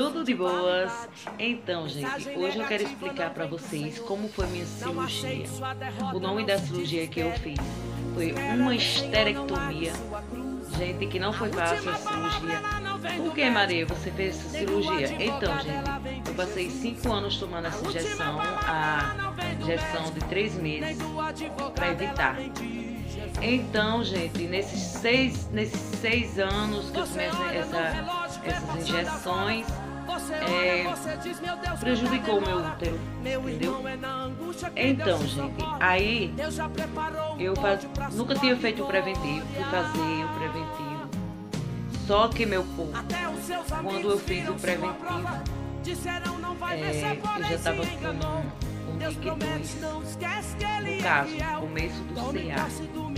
Tudo de boas? Então, gente, hoje eu quero explicar para vocês como foi minha cirurgia. O nome da cirurgia que eu fiz foi uma esterectomia. Gente, que não foi fácil a cirurgia. Por que, Maria, você fez essa cirurgia? Então, gente, eu passei 5 anos tomando essa injeção, a injeção de 3 meses, para evitar. Então, gente, nesses seis anos que eu tomei essas injeções, prejudicou o meu útero, entendeu? Então, gente, aí eu nunca tinha feito o preventivo, fui fazer o preventivo. Só que meu corpo, quando eu fiz o preventivo, eu já estava com liquidez, no caso, começo do CA.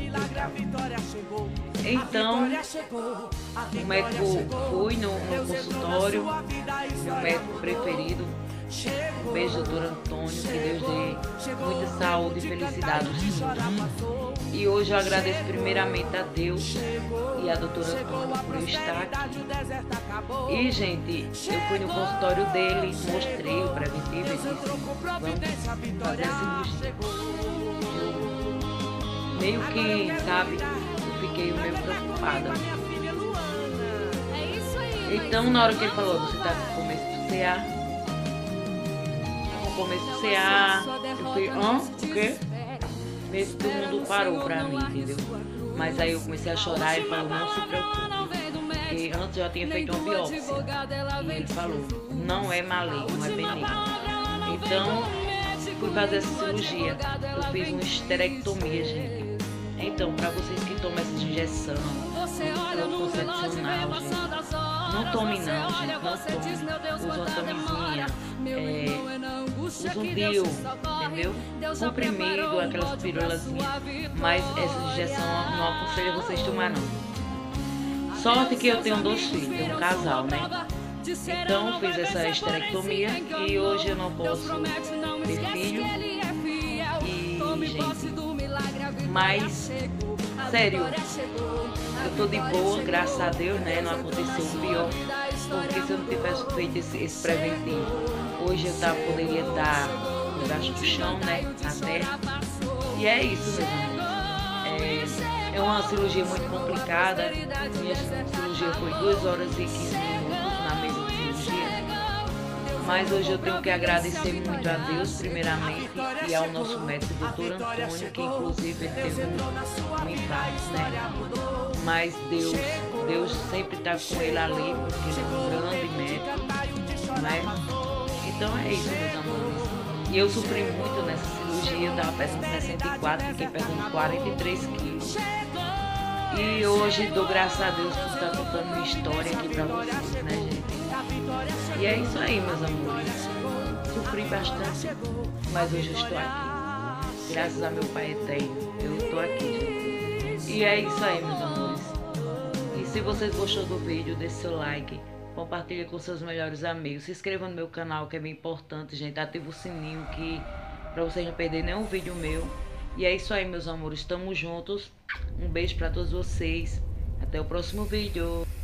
Então, o médico foi no consultório, meu médico preferido, um beijo, doutor Antônio, que Deus dê muita saúde e felicidade aos senhores. E hoje eu agradeço primeiramente a Deus e a doutora Antônio por eu estar aqui. E, gente, eu fui no consultório dele, mostrei o preventivo e disse, vamos fazer a cirurgia. Meio que, sabe, eu fiquei meio preocupada. Então, na hora que ele falou, você tá no começo do CA, no começo do CA, eu fui, o quê? Meio que todo mundo parou pra mim, entendeu? Mas aí eu comecei a chorar e ele falou, não se preocupe, porque antes eu já tinha feito uma biópsia. E ele falou, não é maligno, é benigno. Então, fui fazer essa cirurgia. Eu fiz uma esterectomia, gente. Então, para vocês que tomam essa injeção, anticoncepcional, gente, não tome não, gente, não tome. Usa uma camisinha, usa um DIU, entendeu? Comprimido, aquelas pirulazinhas, mas essa injeção não aconselho vocês tomar não. Sorte que eu tenho 2 filhos, tenho um casal, né? Então, fiz essa esterectomia e hoje eu não posso ter filho. E, gente, mas, sério, eu tô de boa, graças a Deus, né? Não aconteceu o pior, porque se eu não tivesse feito esse preventivo, hoje eu poderia estar embaixo do chão, né? Na terra. E é isso, meus amigos. É uma cirurgia muito complicada. Minha cirurgia foi 2 horas e 15 minutos na mesa de cirurgia. Mas hoje eu tenho que agradecer muito a Deus, primeiramente, e ao nosso médico, doutor Antônio, que inclusive ele teve um infarto, né? Mas Deus sempre está com ele ali, porque ele é um grande médico, né? Então é isso, meus amores. E eu sofri muito nessa cirurgia, eu estava pesando 64, fiquei pesando 43 quilos. E hoje dou graças a Deus por estar contando minha história aqui pra vocês, né, gente? E é isso aí, meus amores. Sofri bastante, mas hoje eu estou aqui. Graças a meu Pai Eterno, eu estou aqui, gente. E é isso aí, meus amores. E se vocês gostaram do vídeo, deixe seu like, compartilhe com seus melhores amigos. Se inscreva no meu canal, que é bem importante, gente. Ativa o sininho pra vocês não perderem nenhum vídeo meu. E é isso aí, meus amores. Estamos juntos. Um beijo pra todos vocês. Até o próximo vídeo.